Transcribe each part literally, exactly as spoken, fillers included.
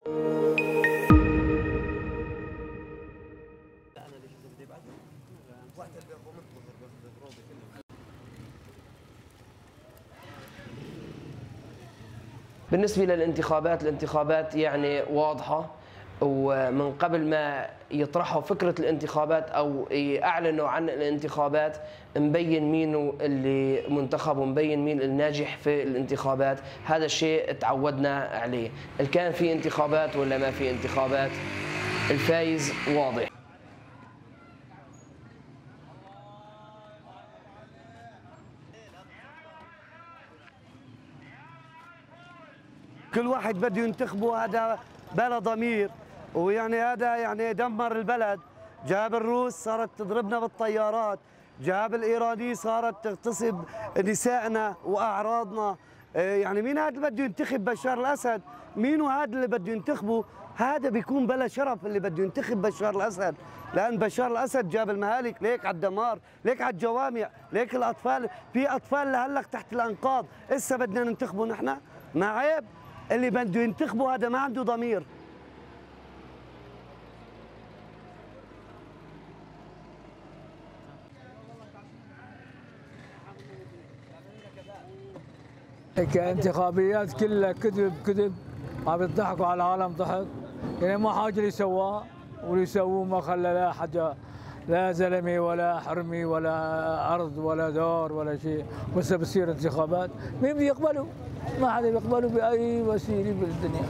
بالنسبة للانتخابات، الانتخابات يعني واضحة، ومن قبل ما يطرحوا فكرة الانتخابات أو يعلنوا عن الانتخابات مبين مين اللي منتخب ومبين مين الناجح في الانتخابات. هذا الشيء تعودنا عليه، إن كان في انتخابات ولا ما في انتخابات الفايز واضح. كل واحد بده ينتخبه، هذا بلا ضمير، ويعني هذا يعني دمر البلد. جاب الروس صارت تضربنا بالطيارات، جاب الإيراني صارت تغتصب نسائنا وأعراضنا. يعني مين هذا اللي بده ينتخب بشار الأسد؟ مين هذا اللي بده ينتخبه؟ هذا بيكون بلا شرف اللي بده ينتخب بشار الأسد، لأن بشار الأسد جاب المهالك ليك على الدمار، ليك على الجوامع، ليك الأطفال، في أطفال لهلق تحت الأنقاض، إسا بدنا ننتخبه نحن؟ ما عيب؟ اللي بده ينتخبه هذا ما عنده ضمير. كانتخابيات كلها كذب كذب، عم يضحكوا على العالم ضحك. يعني ما حاجه اللي سواه واللي سووه ما خلى لا حدا، لا زلمه ولا حرمي ولا ارض ولا دار ولا شيء. بس بصير انتخابات مين بيقبلوا؟ ما حدا بيقبلوا باي وسيله بالدنيا.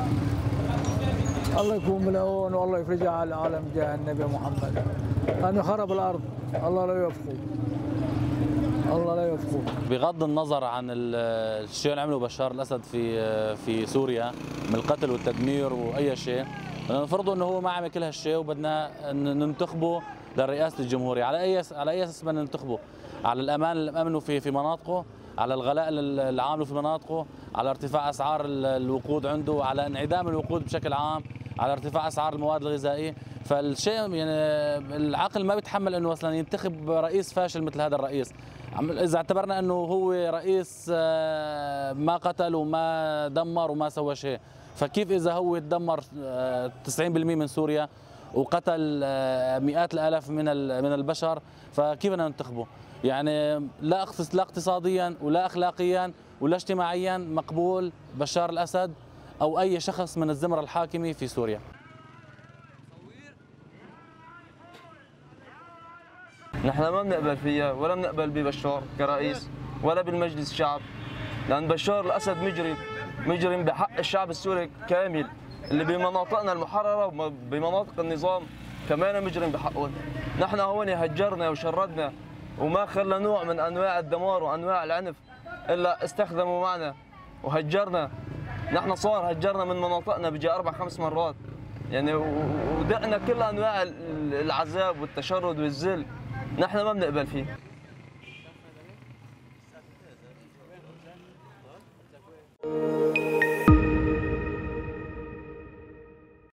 الله يكون بالعون والله يفرجها على العالم جاه النبي محمد، لانه خرب الارض. الله لا يوفقه، الله لا يوفقه. بغض النظر عن الشيء اللي عمله بشار الاسد في في سوريا من القتل والتدمير واي شيء، نفرض انه هو ما عمل كل هالشيء وبدنا ننتخبه لرئاسه الجمهوريه، على اي على اي اساس بدنا ننتخبه؟ على الامان اللي امنه في في مناطقه، على الغلاء اللي عامله في مناطقه، على ارتفاع اسعار الوقود عنده، على انعدام الوقود بشكل عام، على ارتفاع اسعار المواد الغذائيه. فالشيء يعني العقل ما بيتحمل انه مثلا ينتخب رئيس فاشل مثل هذا الرئيس. اذا اعتبرنا انه هو رئيس ما قتل وما دمر وما سوى شيء، فكيف اذا هو دمر تسعين بالمئة من سوريا وقتل مئات الالاف من من البشر، فكيف بدنا ننتخبه؟ يعني لا اقتصاديا ولا اخلاقيا ولا اجتماعيا مقبول بشار الاسد او اي شخص من الزمره الحاكمه في سوريا. نحن ما بنقبل فيها ولا بنقبل ببشار كرئيس ولا بالمجلس الشعب، لأن بشار الأسد مجرم، مجرم بحق الشعب السوري كامل اللي بمناطقنا المحررة وبمناطق النظام كمان مجرم بحقهم. نحن هون هجرنا وشردنا وما خلى نوع من أنواع الدمار وأنواع العنف إلا استخدموا معنا وهجرنا. نحن صار هجرنا من مناطقنا بيجي أربع خمس مرات، يعني ودقنا كل أنواع العذاب والتشرد والذل. نحن ما بنقبل فيه.